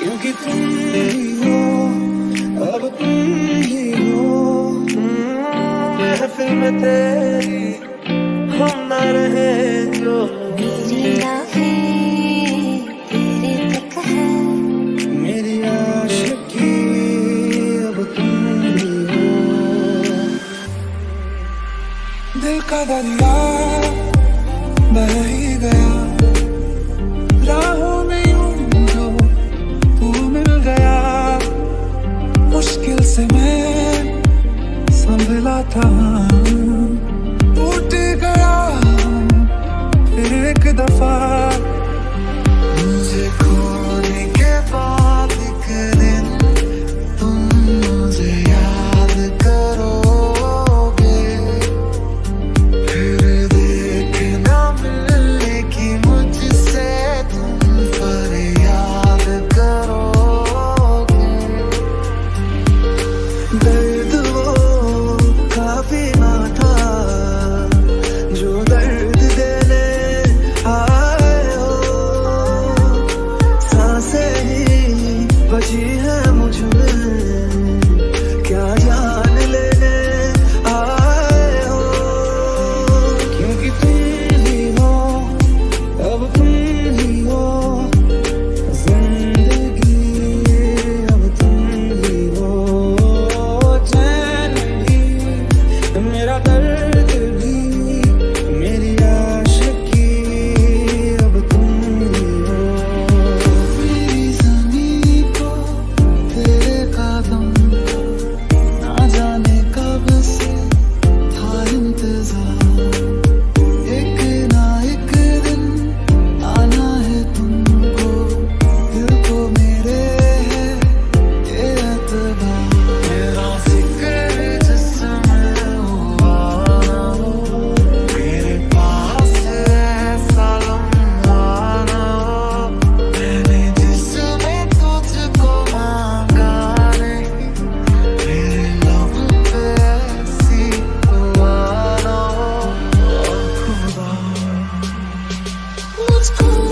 क्योंकि तुम ही हो, अब तुम ही हो। महफिल में तेरी हम ना रहे जो, मेरी राहें तेरे तक है, मेरी आशिकी अब तुम ही हो। दिल का दरिया बह ही गया, राहों में यूं जो तू मिल गया। मुश्किल से मैं संभला था, टूट गया फिर एक दफा। मुझे खोने के बाद एक दिन तुम मुझे याद करोगे, फिर देखना मिलने की मुझसे तुम पर याद करोगे। दर्द वो काफी ना था जो दर्द देने आए हो, सांसें ही बची है मुझ में, क्या जान लेने आए हो। क्योंकि तुम ही हो, अब तुम ही हो, जिंदगी अब तुम ही हो। चैन भी मेरा दर्द भी, मेरी आशिकी अब तुम ही हो। मेरी ज़मीं को तेरे कदम का ना जाने कब से था इंतजार, एक ना एक दिन आना है तुमको, दिल को मेरे है ये एतबार। मेरा जिक्र जिसमें हुआ ना हो, मेरे पास ऐसा लम्हा ना हो, मैंने जिसमें तुझको मांगा नहीं, मेरे लब पे ऐसी दुआ ना हो। खुदा मुझको